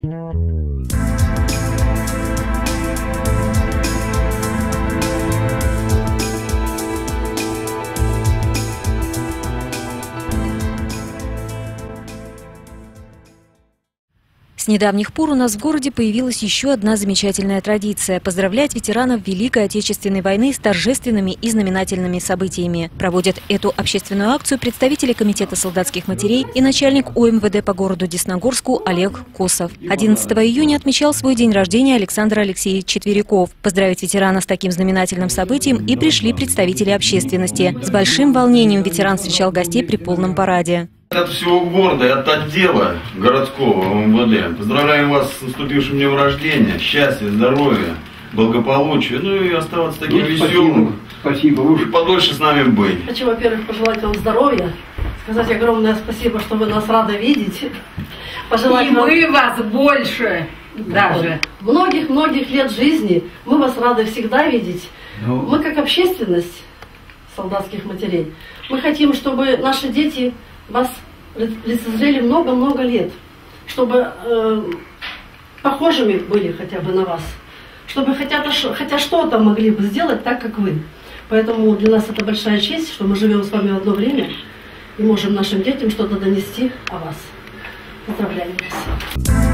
С недавних пор у нас в городе появилась еще одна замечательная традиция – поздравлять ветеранов Великой Отечественной войны с торжественными и знаменательными событиями. Проводят эту общественную акцию представители Комитета солдатских матерей и начальник ОМВД по городу Десногорску Олег Косов. 11 июня отмечал свой день рождения Александр Алексеевич Четверяков. Поздравить ветерана с таким знаменательным событием и пришли представители общественности. С большим волнением ветеран встречал гостей при полном параде. От всего города и от отдела городского МВД поздравляем вас с наступившим днем рождения, счастья, здоровья, благополучия, ну и оставаться таким веселым. Спасибо. И подольше с нами быть. Хочу, во-первых, пожелать вам здоровья, сказать огромное спасибо, что вы нас рады видеть. Пожелать и мы вас больше даже. Многих-многих лет жизни мы вас рады всегда видеть. Мы как общественность солдатских матерей, мы хотим, чтобы наши дети вас лицезрели много-много лет, чтобы похожими были хотя бы на вас, чтобы хотя что-то могли бы сделать так, как вы. Поэтому для нас это большая честь, что мы живем с вами в одно время и можем нашим детям что-то донести о вас. Поздравляем вас!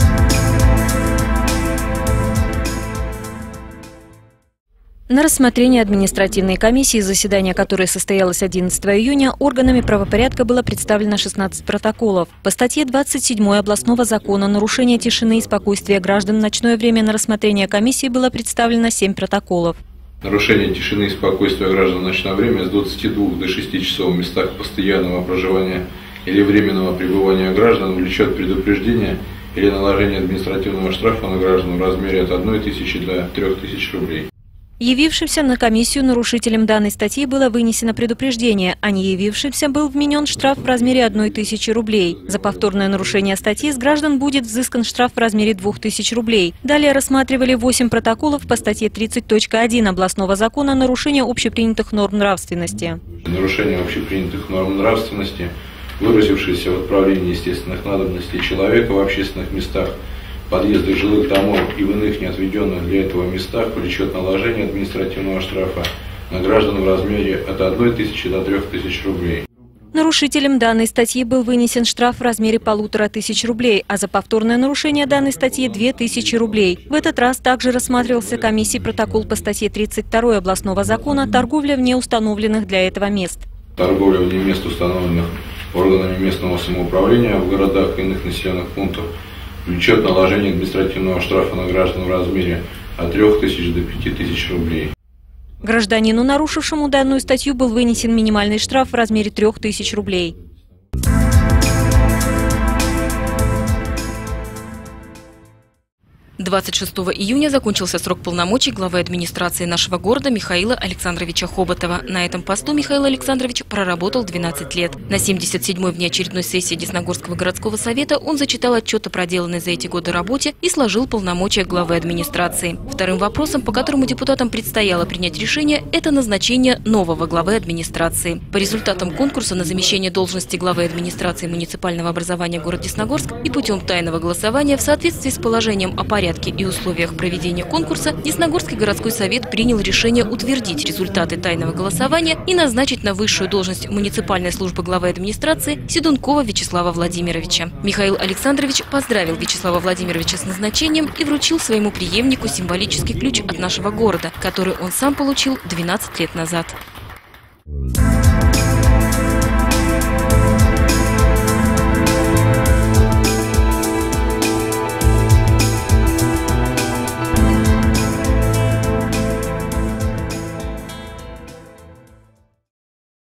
На рассмотрение административной комиссии, заседание которой состоялось 11 июня, органами правопорядка было представлено 16 протоколов. По статье 27 областного закона «Нарушение тишины и спокойствия граждан» в ночное время на рассмотрение комиссии было представлено 7 протоколов. Нарушение тишины и спокойствия граждан в ночное время с 22 до 6 часов в местах постоянного проживания или временного пребывания граждан влечет предупреждение или наложение административного штрафа на граждан в размере от 1 тысячи до 3 тысяч рублей. Явившимся на комиссию нарушителям данной статьи было вынесено предупреждение, а не явившимся был вменен штраф в размере 1 тысячи рублей. За повторное нарушение статьи с граждан будет взыскан штраф в размере 2000 рублей. Далее рассматривали 8 протоколов по статье 30.1 областного закона «Нарушение общепринятых норм нравственности». Нарушение общепринятых норм нравственности, выразившееся в отправлении естественных надобностей человека в общественных местах, подъездах жилых домов и в иных неотведенных для этого местах, влечет наложение административного штрафа на граждан в размере от 1 тысячи до 3 тысяч рублей. Нарушителям данной статьи был вынесен штраф в размере 1500 рублей, а за повторное нарушение данной статьи 2000 рублей. В этот раз также рассматривался комиссией протокол по статье 32 областного закона «Торговля вне установленных для этого мест». Торговля вне мест, установленных органами местного самоуправления в городах и иных населенных пунктах, влечет наложение административного штрафа на граждан в размере от 3000 до 5000 рублей. Гражданину, нарушившему данную статью, был вынесен минимальный штраф в размере 3000 рублей. 26 июня закончился срок полномочий главы администрации нашего города Михаила Александровича Хоботова. На этом посту Михаил Александрович проработал 12 лет. На 77-й внеочередной сессии Десногорского городского совета он зачитал отчет о проделанной за эти годы работе и сложил полномочия главы администрации. Вторым вопросом, по которому депутатам предстояло принять решение, это назначение нового главы администрации. По результатам конкурса на замещение должности главы администрации муниципального образования города Десногорск и путем тайного голосования в соответствии с положением о порядке и условиях проведения конкурса, Десногорский городской совет принял решение утвердить результаты тайного голосования и назначить на высшую должность муниципальной службы главы администрации Седункова Вячеслава Владимировича. Михаил Александрович поздравил Вячеслава Владимировича с назначением и вручил своему преемнику символический ключ от нашего города, который он сам получил 12 лет назад.